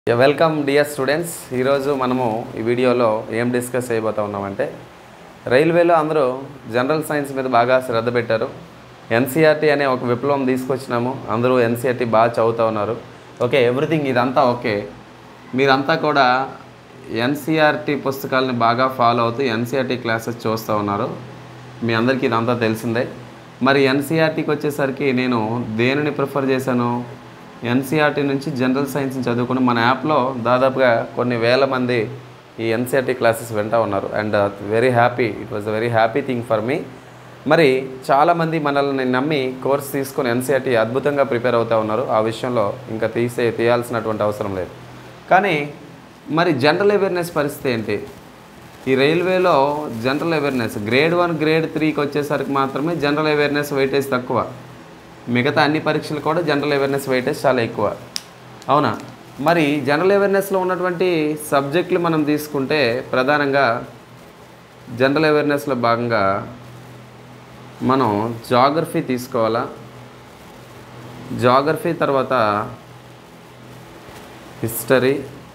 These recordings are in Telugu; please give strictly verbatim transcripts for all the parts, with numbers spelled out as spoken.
Yeah, welcome dear students. ఈ రోజు మనము ఈ వీడియోలో ఏం డిస్కస్ చేయబోతా ఉన్నామంటే రైల్వేలో అందరూ జనరల్ సైన్స్ మీద బాగా శ్రద్ధ పెట్టారు. ఎన్సీఆర్టీ అనే ఒక విప్లవం తీసుకొచ్చినాము. అందరూ ఎన్సీఆర్టీ బాగా చదువుతూ ఉన్నారు. ఓకే, ఎవ్రీథింగ్ ఇదంతా ఓకే. మీరంతా కూడా ఎన్సీఆర్టీ పుస్తకాలని బాగా ఫాలో అవుతూ ఎన్సీఆర్టీ క్లాసెస్ చూస్తూ ఉన్నారు. మీ అందరికీ ఇదంతా తెలిసిందే. మరి ఎన్సీఆర్టీకి వచ్చేసరికి నేను దేనిని ప్రిఫర్ చేశాను? ఎన్సీఆర్టీ నుంచి జనరల్ సైన్స్ని చదువుకుని మన యాప్లో దాదాపుగా కొన్ని వేల మంది ఈ ఎన్సీఆర్టీ క్లాసెస్ వింటూ ఉన్నారు. And very happy, it was a very happy thing for me. మరి చాలామంది మనల్ని నమ్మి కోర్స్ తీసుకొని ఎన్సీఆర్టీ అద్భుతంగా ప్రిపేర్ అవుతూ ఉన్నారు. ఆ విషయంలో ఇంకా తీసే తీయాల్సినటువంటి అవసరం లేదు. కానీ మరి జనరల్ అవేర్నెస్ పరిస్థితి ఏంటి? ఈ రైల్వేలో general awareness grade one grade త్రీకి వచ్చేసరికి మాత్రమే జనరల్ అవేర్నెస్ వెయిటేజ్ తక్కువ. మిగతా అన్ని పరీక్షలు కూడా జనరల్ అవేర్నెస్ వెయిటేజ్ చాలా ఎక్కువ. అవునా? మరి జనరల్ అవేర్నెస్లో ఉన్నటువంటి సబ్జెక్టులు మనం తీసుకుంటే ప్రధానంగా జనరల్ అవేర్నెస్లో భాగంగా మనం జాగ్రఫీ తీసుకోవాలా. జాగ్రఫీ తర్వాత హిస్టరీ,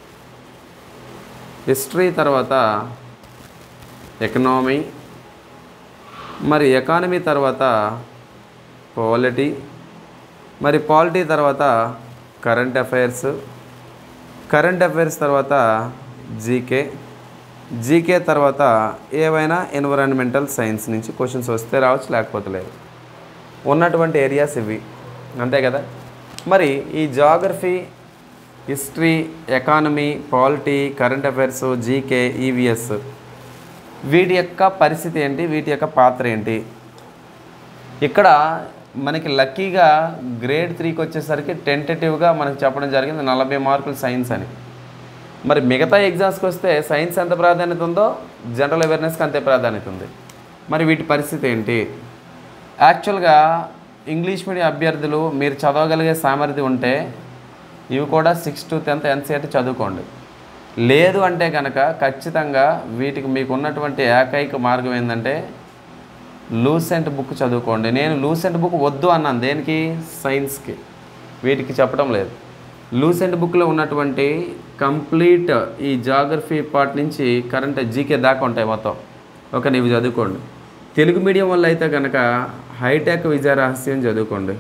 హిస్టరీ తర్వాత ఎకనామీ, మరి ఎకానమీ తర్వాత పాలిటీ, మరి పాలిటీ తర్వాత కరెంట్ అఫైర్స్, కరెంట్ అఫైర్స్ తర్వాత జీకే, జీకే తర్వాత ఏవైనా ఎన్విరాన్మెంటల్ సైన్స్ నుంచి క్వశ్చన్స్ వస్తే రావచ్చు, లేకపోతే లేదు. ఉన్నటువంటి ఏరియాస్ ఇవి, అంతే కదా. మరి ఈ geography, history, economy, polity, current affairs, GK, EVS వీటి యొక్క పరిస్థితి ఏంటి? వీటి యొక్క పాత్ర ఏంటి? ఇక్కడ మనకి లక్కీగా గ్రేడ్ త్రీకి వచ్చేసరికి టెంటేటివ్గా మనకు చెప్పడం జరిగింది నలభై మార్కులు సైన్స్ అని. మరి మిగతా ఎగ్జామ్స్కి వస్తే సైన్స్ ఎంత ప్రాధాన్యత ఉందో జనరల్ అవేర్నెస్కి అంతే ప్రాధాన్యత ఉంది. మరి వీటి పరిస్థితి ఏంటి? యాక్చువల్గా ఇంగ్లీష్ మీడియం అభ్యర్థులు మీరు చదవగలిగే సామర్థ్యం ఉంటే ఇవి కూడా సిక్స్ టు టెన్త్ ఎన్సీఆర్టీ చదువుకోండి. లేదు అంటే కనుక ఖచ్చితంగా వీటికి మీకు ఉన్నటువంటి ఏకైక మార్గం ఏంటంటే లూసెంట్ బుక్ చదువుకోండి. నేను లూసెంట్ బుక్ వద్దు అన్నాను, దేనికి? సైన్స్కి. వీటికి చెప్పడం లేదు. లూసెంట్ బుక్లో ఉన్నటువంటి కంప్లీట్ ఈ జాగ్రఫీ పార్ట్ నుంచి కరెంట్ జీకే దాకా ఉంటాయి మొత్తం. ఓకే, ఇవి చదువుకోండి. తెలుగు మీడియం వల్ల అయితే కనుక హైటెక్ విజయ రహస్యం చదువుకోండి.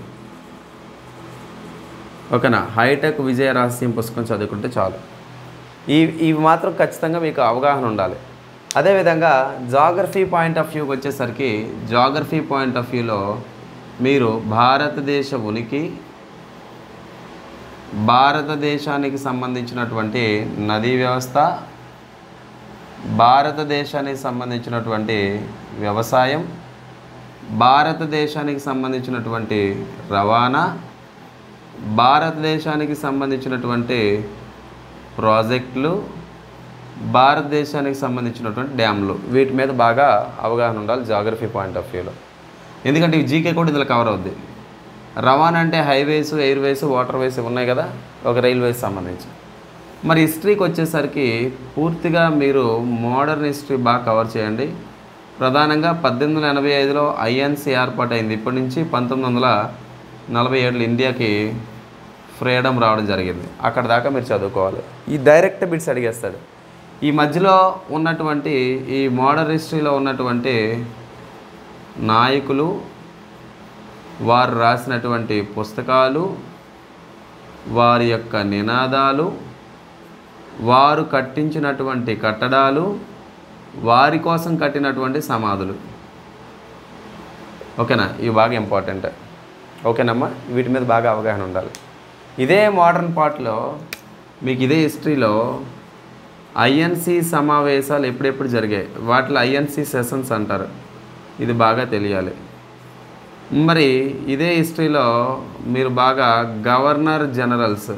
ఓకేనా? హైటెక్ విజయ రహస్యం పుస్తకం చదువుకుంటే చాలు. ఈ ఇవి మాత్రం ఖచ్చితంగా మీకు అవగాహన ఉండాలి. అదేవిధంగా జాగ్రఫీ పాయింట్ ఆఫ్ వ్యూకి వచ్చేసరికి జాగ్రఫీ పాయింట్ ఆఫ్ వ్యూలో మీరు భారతదేశ ఉనికి, భారతదేశానికి సంబంధించినటువంటి నదీ వ్యవస్థ, భారతదేశానికి సంబంధించినటువంటి వ్యవసాయం, భారతదేశానికి సంబంధించినటువంటి రవాణా, భారతదేశానికి సంబంధించినటువంటి ప్రాజెక్టులు, భారతదేశానికి సంబంధించినటువంటి డ్యామ్లు, వీటి మీద బాగా అవగాహన ఉండాలి జాగ్రఫీ పాయింట్ ఆఫ్ వ్యూలో. ఎందుకంటే ఈ జీకే కూడా ఇందులో కవర్ అవుద్ది. రవాణా అంటే హైవేస్, ఎయిర్వేస్, వాటర్ వేస్ ఉన్నాయి కదా, ఒక రైల్వేస్ సంబంధించి. మరి హిస్టరీకి వచ్చేసరికి పూర్తిగా మీరు మోడర్న్ హిస్టరీ బాగా కవర్ చేయండి. ప్రధానంగా పద్దెనిమిది వందల ఎనభై ఐదులో ఐఎన్సీ ఏర్పాటైంది. ఇప్పటి నుంచి పంతొమ్మిది వందల నలభై ఏడులో ఇండియాకి ఫ్రీడమ్ రావడం జరిగింది. అక్కడ దాకా మీరు చదువుకోవాలి. ఈ డైరెక్ట్ బిట్స్ అడిగేస్తాడు. ఈ మధ్యలో ఉన్నటువంటి ఈ మోడర్న్ హిస్టరీలో ఉన్నటువంటి నాయకులు, వారు రాసినటువంటి పుస్తకాలు, వారి యొక్క నినాదాలు, వారు కట్టించినటువంటి కట్టడాలు, వారి కోసం కట్టినటువంటి సమాధులు. ఓకేనా? ఇవి బాగా ఇంపార్టెంట్. ఓకేనమ్మా? వీటి మీద బాగా అవగాహన ఉండాలి. ఇదే మోడర్న్ పార్ట్లో మీకు ఇదే హిస్టరీలో ఐఎన్సీ సమావేశాలు ఎప్పుడెప్పుడు జరిగాయి, వాటిలో ఐఎన్సీ సెషన్స్ అంటారు. ఇది బాగా తెలియాలి. మరి ఇదే హిస్టరీలో మీరు బాగా గవర్నర్ జనరల్స్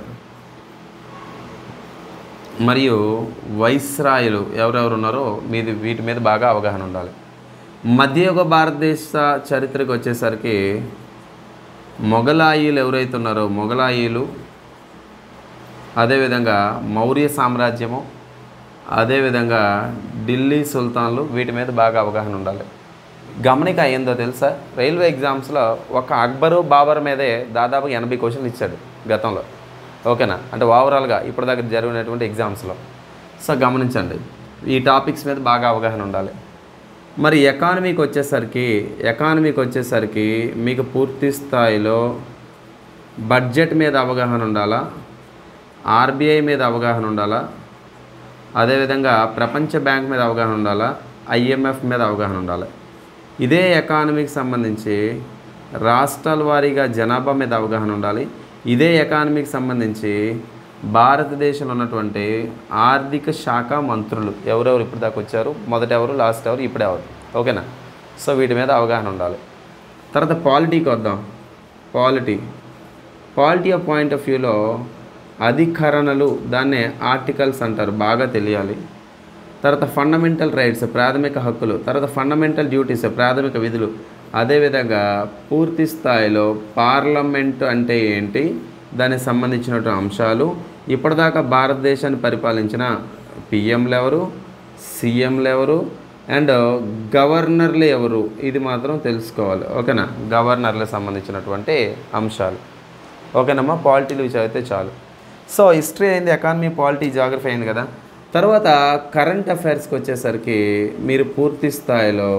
మరియు వైస్రాయులు ఎవరెవరు ఉన్నారో మీది వీటి మీద బాగా అవగాహన ఉండాలి. మధ్యయుగ భారతదేశ చరిత్రకు వచ్చేసరికి మొఘలాయిలు ఎవరైతే ఉన్నారో మొఘలాయిలు, అదేవిధంగా మౌర్య సామ్రాజ్యము, అదేవిధంగా ఢిల్లీ సుల్తాన్లు, వీటి మీద బాగా అవగాహన ఉండాలి. గమనిక ఏందో తెలుసా, రైల్వే ఎగ్జామ్స్లో ఒక అక్బరు బాబర్ మీదే దాదాపు ఎనభై క్వశ్చన్లు ఇచ్చాడు గతంలో. ఓకేనా, అంటే ఓవరాల్గా ఇప్పటిదాకా జరిగినటువంటి ఎగ్జామ్స్లో. సో గమనించండి, ఈ టాపిక్స్ మీద బాగా అవగాహన ఉండాలి. మరి ఎకానమీకి వచ్చేసరికి ఎకానమీకి వచ్చేసరికి మీకు పూర్తి స్థాయిలో బడ్జెట్ మీద అవగాహన ఉండాలా, ఆర్బీఐ మీద అవగాహన ఉండాలా, అదేవిధంగా ప్రపంచ బ్యాంక్ మీద అవగాహన ఉండాలా, ఐఎంఎఫ్ మీద అవగాహన ఉండాలి. ఇదే ఎకానమీకి సంబంధించి రాష్ట్రాల వారీగా జనాభా మీద అవగాహన ఉండాలి. ఇదే ఎకానమీకి సంబంధించి భారతదేశంలో ఉన్నటువంటి ఆర్థిక శాఖ మంత్రులు ఎవరెవరు ఇప్పుడు దాకా వచ్చారు, మొదట ఎవరు, లాస్ట్ ఎవరు, ఇప్పుడు ఎవరు, ఓకేనా. సో వీటి మీద అవగాహన ఉండాలి. తర్వాత పాలిటీకి వద్దాం. Polity polity of point of వ్యూలో అధికరణలు, దాన్నే ఆర్టికల్స్ అంటారు, బాగా తెలియాలి. తర్వాత ఫండమెంటల్ రైట్స్, ప్రాథమిక హక్కులు. తర్వాత ఫండమెంటల్ డ్యూటీస్, ప్రాథమిక విధులు. అదేవిధంగా పూర్తి స్థాయిలో పార్లమెంటు అంటే ఏంటి, దానికి సంబంధించినటువంటి అంశాలు, ఇప్పటిదాకా భారతదేశాన్ని పరిపాలించిన పిఎంలు ఎవరు, సీఎంలు ఎవరు, అండ్ గవర్నర్లు ఎవరు, ఇది మాత్రం తెలుసుకోవాలి, ఓకేనా. గవర్నర్లకు సంబంధించినటువంటి అంశాలు, ఓకేనమ్మా. పాలిటీలు చదివితే చాలు. సో హిస్టరీ అయింది, ఎకానమీ, పాలిటీ, జాగ్రఫీ అయింది కదా. తర్వాత కరెంట్ అఫైర్స్కి వచ్చేసరికి మీరు పూర్తి స్థాయిలో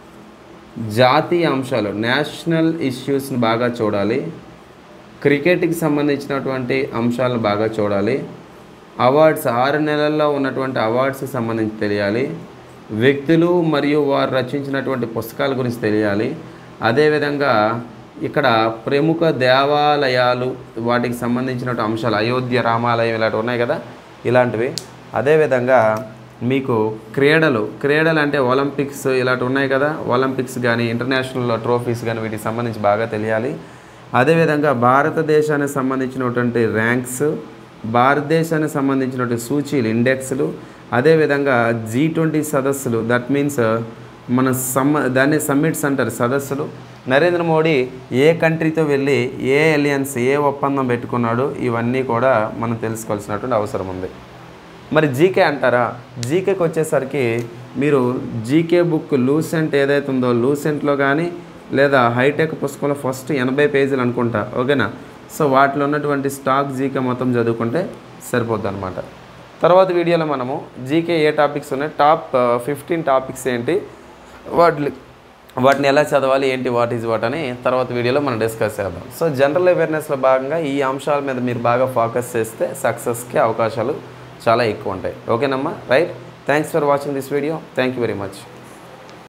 జాతీయ అంశాలు, నేషనల్ ఇష్యూస్ని బాగా చూడాలి. క్రికెట్కి సంబంధించినటువంటి అంశాలను బాగా చూడాలి. అవార్డ్స్, ఆరు నెలల్లో ఉన్నటువంటి అవార్డ్స్కి సంబంధించి తెలియాలి. వ్యక్తులు మరియు వారు రచించినటువంటి పుస్తకాల గురించి తెలియాలి. అదేవిధంగా ఇక్కడ ప్రముఖ దేవాలయాలు, వాటికి సంబంధించినటువంటి అంశాలు, అయోధ్య రామాలయం ఇలాంటివి ఉన్నాయి కదా, ఇలాంటివి. అదేవిధంగా మీకు క్రీడలు క్రీడలు అంటే ఒలింపిక్స్ ఇలాంటివి ఉన్నాయి కదా, ఒలింపిక్స్ కానీ ఇంటర్నేషనల్ ట్రోఫీస్ కానీ వీటికి సంబంధించి బాగా తెలియాలి. అదేవిధంగా భారతదేశానికి సంబంధించినటువంటి ర్యాంక్స్, భారతదేశానికి సంబంధించినటువంటి సూచీలు, ఇండెక్స్లు, అదేవిధంగా జీ ట్వంటీ సదస్సులు, దట్ మీన్స్ మన సమ్మ దాన్ని సమ్మిట్స్ అంటారు, సదస్సులు. నరేంద్ర మోడీ ఏ కంట్రీతో వెళ్ళి ఏ అలియన్స్, ఏ ఒప్పందం పెట్టుకున్నాడు, ఇవన్నీ కూడా మనం తెలుసుకోవాల్సినటువంటి అవసరం ఉంది. మరి జీకే అంటారా, జీకేకి వచ్చేసరికి మీరు జీకే బుక్ లూసెంట్ ఏదైతే ఉందో, లూసెంట్లో కానీ లేదా హైటెక్ పుస్తకంలో ఫస్ట్ ఎనభై పేజీలు అనుకుంటా, ఓకేనా. సో వాటిలో ఉన్నటువంటి స్టాక్ జీకే మొత్తం చదువుకుంటే సరిపోద్ది అనమాట. తర్వాత వీడియోలో మనము జీకే ఏ టాపిక్స్ ఉన్నాయి, టాప్ ఫిఫ్టీన్ టాపిక్స్ ఏంటి, వాటి వాటిని ఎలా చదవాలి, ఏంటి, వాట్ ఈజ్ వాట్ అని తర్వాత వీడియోలో మనం డిస్కస్ చేద్దాం. సో జనరల్ అవేర్నెస్లో భాగంగా ఈ అంశాల మీద మీరు బాగా ఫోకస్ చేస్తే సక్సెస్కి అవకాశాలు చాలా ఎక్కువ ఉంటాయి, ఓకేనమ్మా. Right, thanks for watching this video. Thank you very much.